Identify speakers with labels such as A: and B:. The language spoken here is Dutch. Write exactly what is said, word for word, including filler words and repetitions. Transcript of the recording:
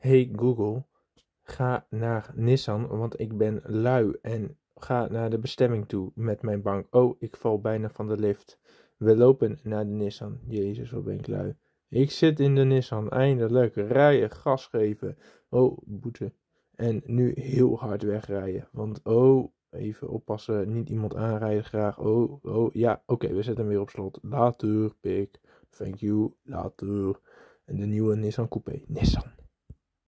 A: Hey Google, ga naar Nissan, want ik ben lui en ga naar de bestemming toe met mijn bank. Oh, ik val bijna van de lift. We lopen naar de Nissan. Jezus, wat ben ik lui. Ik zit in de Nissan, eindelijk. Rijden, gas geven. Oh, boete. En nu heel hard wegrijden, want oh, even oppassen, niet iemand aanrijden graag. Oh, oh, ja, oké, okay, we zetten hem weer op slot. Later, pik. Thank you, later. En de nieuwe Nissan Coupé. Nissan.